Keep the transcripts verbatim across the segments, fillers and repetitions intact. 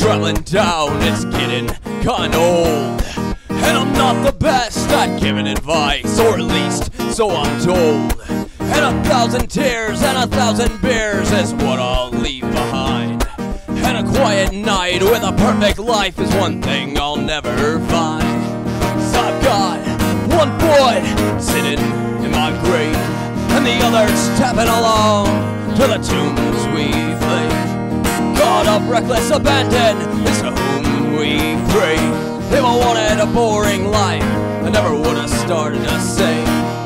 traveling down, it's getting kinda old. And I'm not the best at giving advice, or at least so I'm told. And a thousand tears and a thousand beers is what I'll leave behind. And a quiet night with a perfect life is one thing I'll never find. So I've got one foot sitting in my grave, and the others tapping along to the tunes we've laid. God of reckless abandon is to whom we pray. If I wanted a boring life, I never would have started to sing.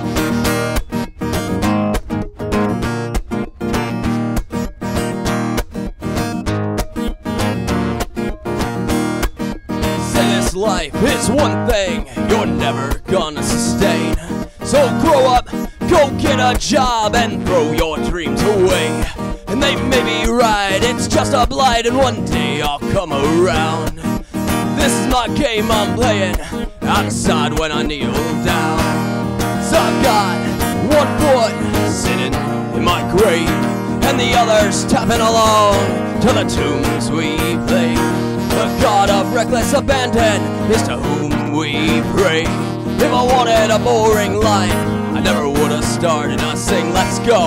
Say this life is one thing you're never gonna sustain. So grow up, go get a job, and throw your dreams away. And they may be right, it's just a blight, and one day I'll come around. This is my game I'm playing, outside when I kneel down. So I've got one foot sitting in my grave, and the others tapping along to the tunes we play. The God of reckless abandon is to whom we pray. If I wanted a boring life, I never would have started to sing. Let's go.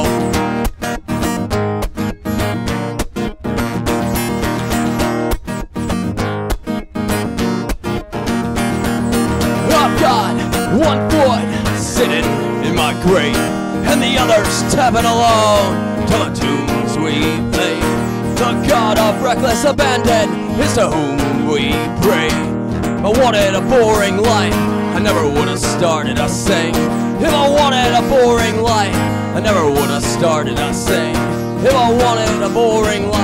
I've got one foot sitting in my grave, and the others tapping along to the tunes we play. The God of reckless abandon is to whom we pray. If I wanted a boring life, I never would have started to sing. If I wanted a boring life, I never would have started to sing. If I wanted a boring life,